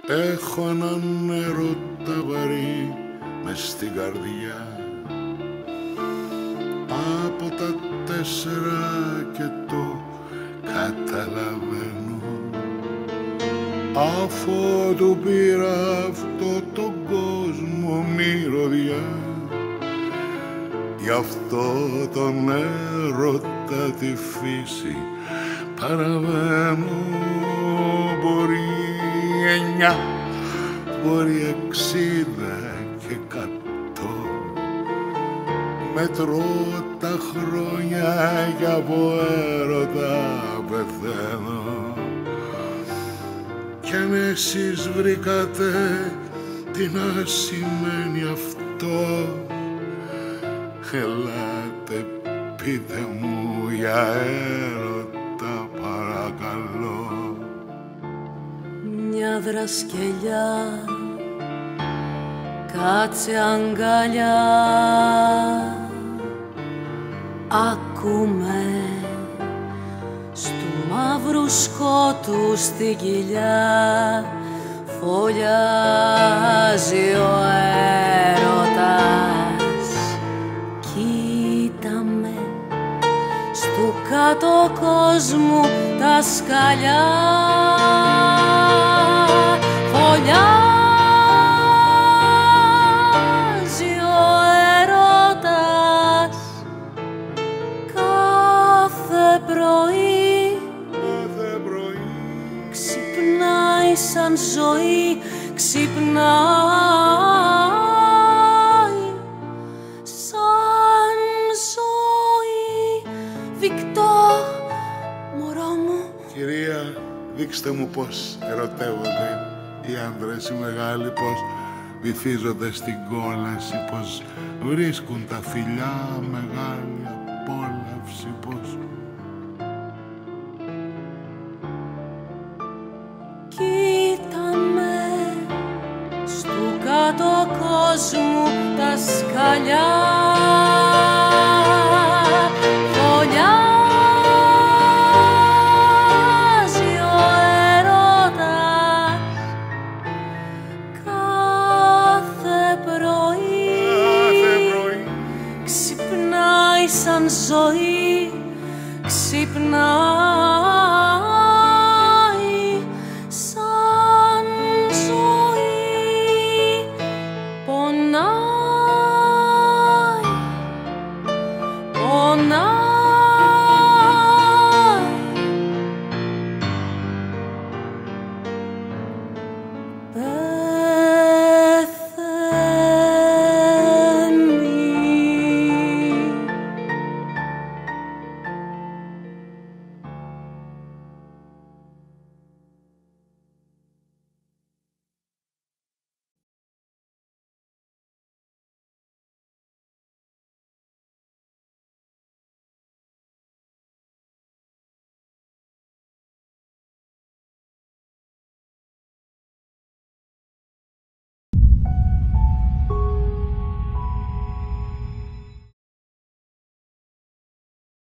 Έχω έναν έρωτα βαρύ μες στην καρδιά. Από τα 4 και το καταλαβαίνω. Αφού του πήρα αυτό τον κόσμο μυρωδιά, γι' αυτό τον έρωτα τη φύση παραβαίνω. Μπορεί 9, μπορεί 60 και 100. Μετρώ τα χρόνια κι από έρωτα πεθαίνω. Κι αν εσείς βρήκατε τι να σημαίνει αυτό, ελάτε πείτε μου για έρωτα παρακαλώ. Μια δρασκελιά κάτσε αγκαλιά, ακούμε στου μαύρου σκότου στην κοιλιά φωλιάζει ο έρωτας. Κοίτα με στου κάτω κόσμου τα σκαλιά, φωλιάζει ο έρωτας κάθε πρωί, ξυπνάει σαν ζωή, ξυπνάει σαν ζωή. Βικτόρ, μωρό μου. Κυρία, δείξτε μου πώς ερωτεύονται οι άντρες οι μεγάλοι, πώς βυθίζονται στην κόλαση, πώς βρίσκουν τα φιλιά, μεγάλη απόλαυση, πώς... Κοίτα με στου κάτω κόσμου τα σκαλιά,